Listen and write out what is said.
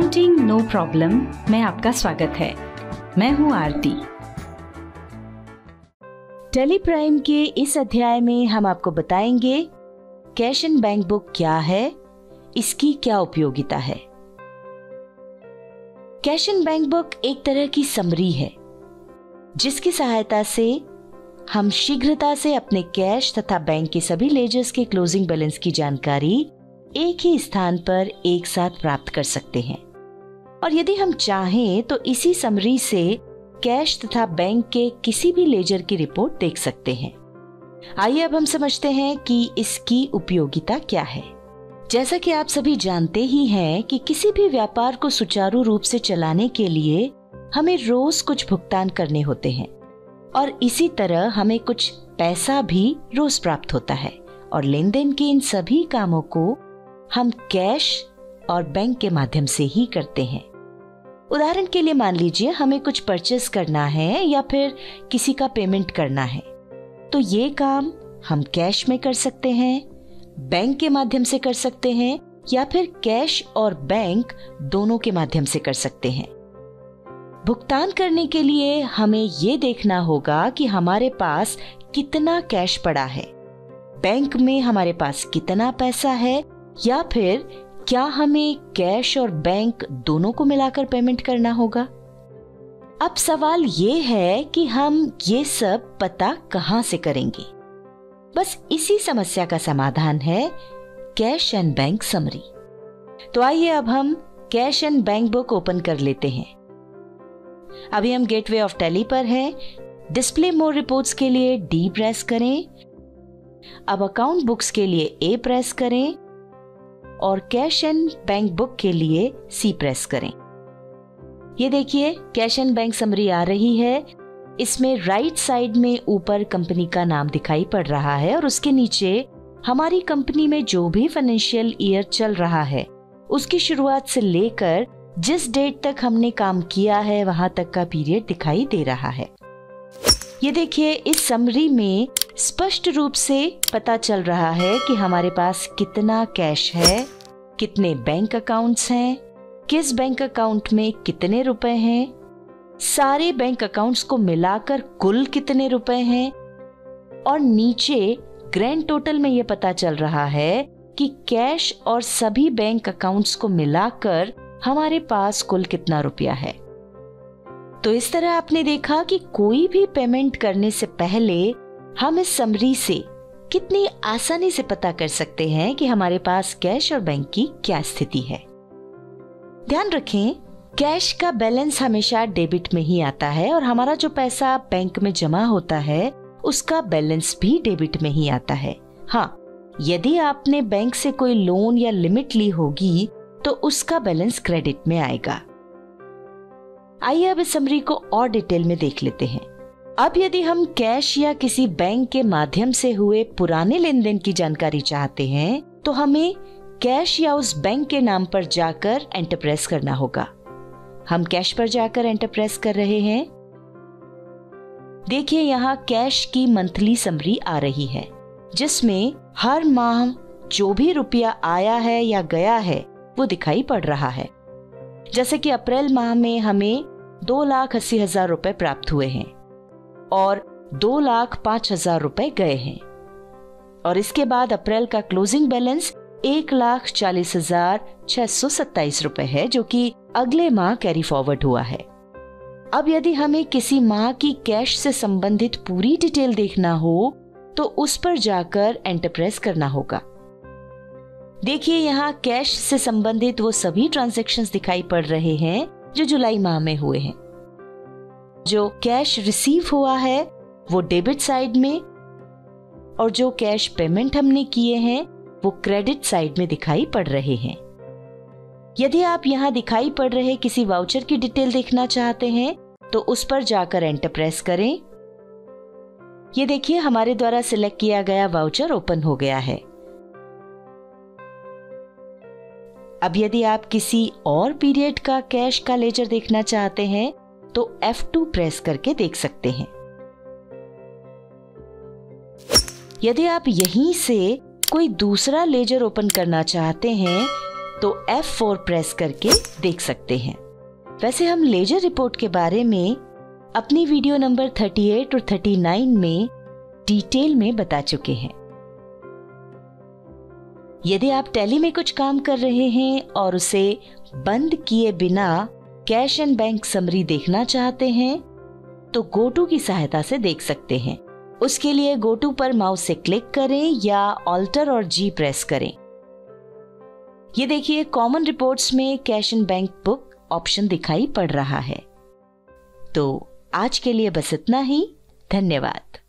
Accounting no problem में आपका स्वागत है। मैं हूं आरती। टेली प्राइम के इस अध्याय में हम आपको बताएंगे कैश एंड बैंक बुक क्या है, इसकी क्या उपयोगिता है। कैश एंड बैंक बुक एक तरह की समरी है जिसकी सहायता से हम शीघ्रता से अपने कैश तथा बैंक के सभी लेजर्स के क्लोजिंग बैलेंस की जानकारी एक ही स्थान पर एक साथ प्राप्त कर सकते हैं। और यदि हम चाहें तो इसी समरी से कैश तथा बैंक के किसी भी लेजर की रिपोर्ट देख सकते हैं। आइए अब हम समझते हैं कि इसकी उपयोगिता क्या है। जैसा कि आप सभी जानते ही हैं कि किसी भी व्यापार को सुचारू रूप से चलाने के लिए हमें रोज कुछ भुगतान करने होते हैं और इसी तरह हमें कुछ पैसा भी रोज प्राप्त होता है और लेन देन के इन सभी कामों को हम कैश और बैंक के माध्यम से ही करते हैं। उदाहरण के लिए मान लीजिए हमें कुछ परचेस करना है या फिर किसी का पेमेंट करना है, तो ये काम हम कैश में कर सकते हैं, बैंक के माध्यम से कर सकते हैं या फिर कैश और बैंक दोनों के माध्यम से कर सकते हैं। भुगतान करने के लिए हमें ये देखना होगा कि हमारे पास कितना कैश पड़ा है, बैंक में हमारे पास कितना पैसा है या फिर क्या हमें कैश और बैंक दोनों को मिलाकर पेमेंट करना होगा। अब सवाल ये है कि हम ये सब पता कहां से करेंगे। बस इसी समस्या का समाधान है कैश एंड बैंक समरी। तो आइए अब हम cash and bank book open कर लेते हैं। अभी हम गेटवे ऑफ टैली पर हैं। डिस्प्ले मोर रिपोर्ट्स के लिए डी प्रेस करें। अब अकाउंट बुक्स के लिए ए प्रेस करें और कैश एंड बैंक बुक के लिए सी प्रेस करें। ये देखिए कैश एंड बैंक समरी आ रही है। इसमें राइट साइड में ऊपर कंपनी का नाम दिखाई पड़ रहा है और उसके नीचे हमारी कंपनी में जो भी फाइनेंशियल ईयर चल रहा है उसकी शुरुआत से लेकर जिस डेट तक हमने काम किया है वहां तक का पीरियड दिखाई दे रहा है। ये देखिए इस समरी में स्पष्ट रूप से पता चल रहा है कि हमारे पास कितना कैश है, कितने बैंक अकाउंट्स हैं, किस बैंक अकाउंट में कितने रुपए हैं, सारे बैंक अकाउंट्स को मिलाकर कुल कितने रुपए हैं और नीचे ग्रैंड टोटल में ये पता चल रहा है कि कैश और सभी बैंक अकाउंट्स को मिलाकर हमारे पास कुल कितना रुपया है। तो इस तरह आपने देखा कि कोई भी पेमेंट करने से पहले हम इस समरी से कितनी आसानी से पता कर सकते हैं कि हमारे पास कैश और बैंक की क्या स्थिति है। ध्यान रखें कैश का बैलेंस हमेशा डेबिट में ही आता है और हमारा जो पैसा बैंक में जमा होता है उसका बैलेंस भी डेबिट में ही आता है। हाँ, यदि आपने बैंक से कोई लोन या लिमिट ली होगी तो उसका बैलेंस क्रेडिट में आएगा। आइए अब इस समरी को और डिटेल में देख लेते हैं। अब यदि हम कैश या किसी बैंक के माध्यम से हुए पुराने लेन देन की जानकारी चाहते हैं तो हमें कैश या उस बैंक के नाम पर जाकर एंटर प्रेस करना होगा। हम कैश पर जाकर एंटर प्रेस कर रहे हैं। देखिए यहाँ कैश की मंथली समरी आ रही है जिसमें हर माह जो भी रुपया आया है या गया है वो दिखाई पड़ रहा है। जैसे कि अप्रैल माह में हमें 2,80,000 रुपए प्राप्त हुए हैं और 2,05,000 रुपए गए हैं और इसके बाद अप्रैल का क्लोजिंग बैलेंस 1,40,627 रुपए है जो कि अगले माह कैरी फॉरवर्ड हुआ है। अब यदि हमें किसी माह की कैश से संबंधित पूरी डिटेल देखना हो तो उस पर जाकर एंटर प्रेस करना होगा। देखिए यहाँ कैश से संबंधित वो सभी ट्रांजैक्शंस दिखाई पड़ रहे हैं जो जुलाई माह में हुए हैं। जो कैश रिसीव हुआ है वो डेबिट साइड में और जो कैश पेमेंट हमने किए हैं वो क्रेडिट साइड में दिखाई पड़ रहे हैं। यदि आप यहाँ दिखाई पड़ रहे किसी वाउचर की डिटेल देखना चाहते हैं तो उस पर जाकर एंटर प्रेस करें। ये देखिए हमारे द्वारा सिलेक्ट किया गया वाउचर ओपन हो गया है। अब यदि आप किसी और पीरियड का कैश का लेजर देखना चाहते हैं तो F2 प्रेस करके देख सकते हैं। यदि आप यहीं से कोई दूसरा लेजर ओपन करना चाहते हैं तो F4 प्रेस करके देख सकते हैं। वैसे हम लेजर रिपोर्ट के बारे में अपनी वीडियो नंबर 38 और 39 में डिटेल में बता चुके हैं। यदि आप टैली में कुछ काम कर रहे हैं और उसे बंद किए बिना कैश एंड बैंक समरी देखना चाहते हैं तो गो टू की सहायता से देख सकते हैं। उसके लिए गो टू पर माउस से क्लिक करें या ऑल्टर और जी प्रेस करें। ये देखिए कॉमन रिपोर्ट्स में cash and bank book option दिखाई पड़ रहा है। तो आज के लिए बस इतना ही। धन्यवाद।